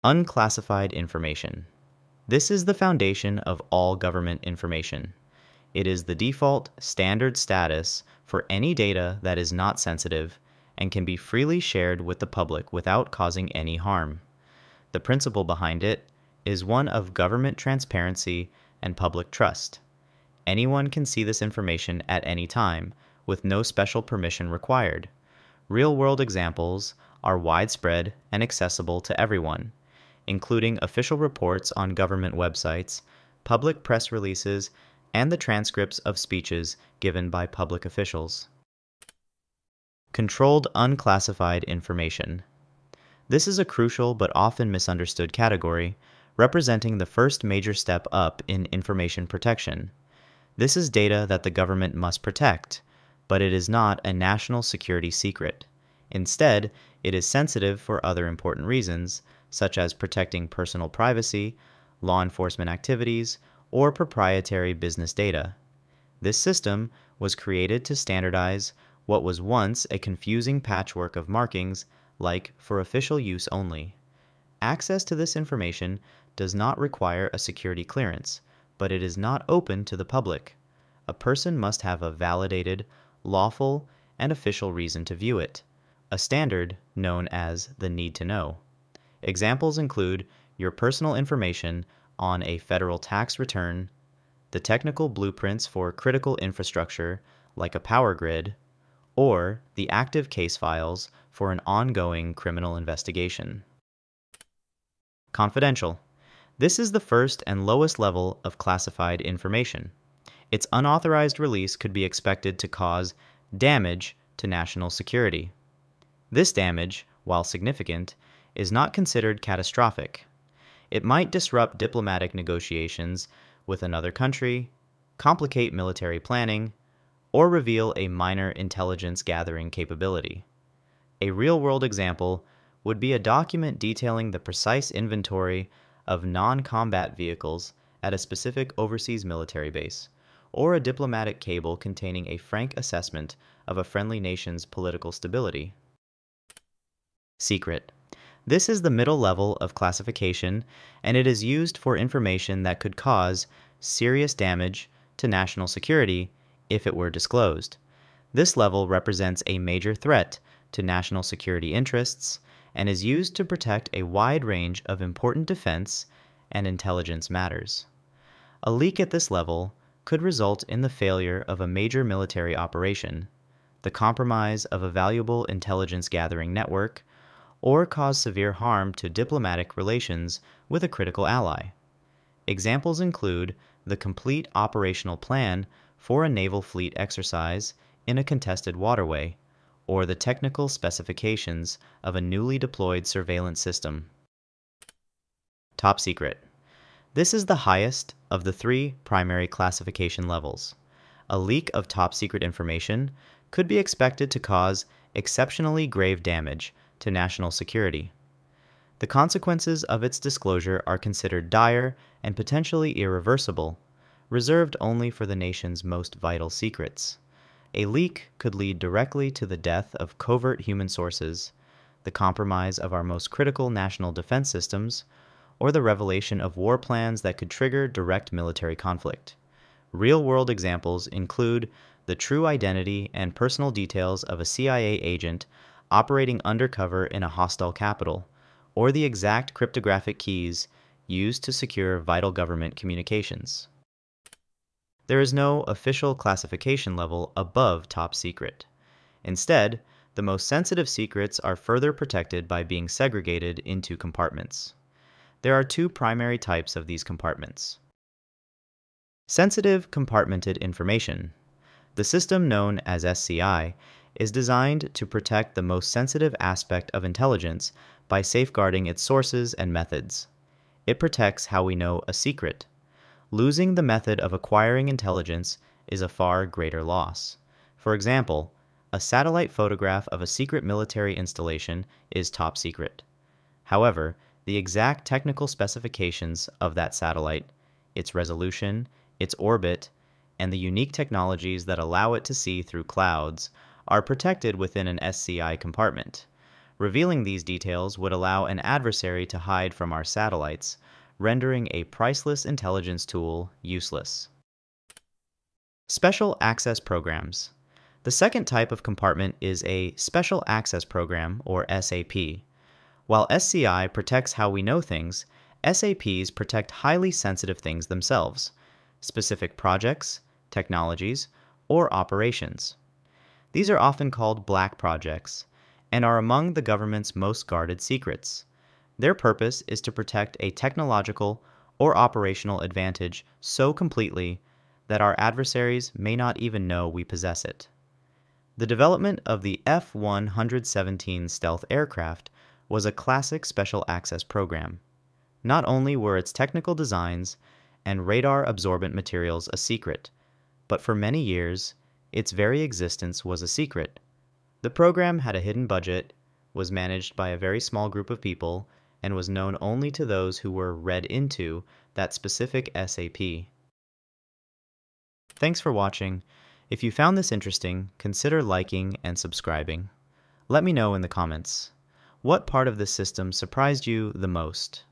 Unclassified information. This is the foundation of all government information. It is the default standard status for any data that is not sensitive and can be freely shared with the public without causing any harm. The principle behind it is one of government transparency and public trust. Anyone can see this information at any time, with no special permission required. Real-world examples are widespread and accessible to everyone, including official reports on government websites, public press releases, and the transcripts of speeches given by public officials. Controlled unclassified information. This is a crucial but often misunderstood category, representing the first major step up in information protection. This is data that the government must protect, but it is not a national security secret. Instead, it is sensitive for other important reasons, such as protecting personal privacy, law enforcement activities, or proprietary business data. This system was created to standardize what was once a confusing patchwork of markings, like for official use only. Access to this information does not require a security clearance, but it is not open to the public. A person must have a validated, lawful, and official reason to view it, a standard known as the need to know. Examples include your personal information on a federal tax return, the technical blueprints for critical infrastructure like a power grid, or the active case files for an ongoing criminal investigation. Confidential. This is the first and lowest level of classified information. Its unauthorized release could be expected to cause damage to national security. This damage, while significant, is not considered catastrophic. It might disrupt diplomatic negotiations with another country, complicate military planning, or reveal a minor intelligence gathering capability. A real-world example would be a document detailing the precise inventory of non-combat vehicles at a specific overseas military base, or a diplomatic cable containing a frank assessment of a friendly nation's political stability. Secret. This is the middle level of classification, and it is used for information that could cause serious damage to national security if it were disclosed. This level represents a major threat to national security interests and is used to protect a wide range of important defense and intelligence matters. A leak at this level could result in the failure of a major military operation, the compromise of a valuable intelligence gathering network, or cause severe harm to diplomatic relations with a critical ally. Examples include the complete operational plan for a naval fleet exercise in a contested waterway, or the technical specifications of a newly deployed surveillance system. Top secret. This is the highest of the three primary classification levels. A leak of top secret information could be expected to cause exceptionally grave damage to national security. The consequences of its disclosure are considered dire and potentially irreversible, reserved only for the nation's most vital secrets. A leak could lead directly to the death of covert human sources, the compromise of our most critical national defense systems, or the revelation of war plans that could trigger direct military conflict. Real-world examples include the true identity and personal details of a CIA agent operating undercover in a hostile capital, or the exact cryptographic keys used to secure vital government communications. There is no official classification level above top secret. Instead, the most sensitive secrets are further protected by being segregated into compartments. There are two primary types of these compartments. Sensitive compartmented information. The system known as SCI is designed to protect the most sensitive aspect of intelligence by safeguarding its sources and methods. It protects how we know a secret. Losing the method of acquiring intelligence is a far greater loss. For example, a satellite photograph of a secret military installation is top secret. However, the exact technical specifications of that satellite, its resolution, its orbit, and the unique technologies that allow it to see through clouds are protected within an SCI compartment. Revealing these details would allow an adversary to hide from our satellites, rendering a priceless intelligence tool useless. Special Access Programs. The second type of compartment is a Special Access Program, or SAP. While SCI protects how we know things, SAPs protect highly sensitive things themselves, specific projects, technologies, or operations. These are often called black projects and are among the government's most guarded secrets. Their purpose is to protect a technological or operational advantage so completely that our adversaries may not even know we possess it. The development of the F-117 stealth aircraft was a classic special access program. Not only were its technical designs and radar-absorbent materials a secret, but for many years, its very existence was a secret. The program had a hidden budget, was managed by a very small group of people, and was known only to those who were read into that specific SAP. Thanks for watching. If you found this interesting, consider liking and subscribing. Let me know in the comments. What part of this system surprised you the most?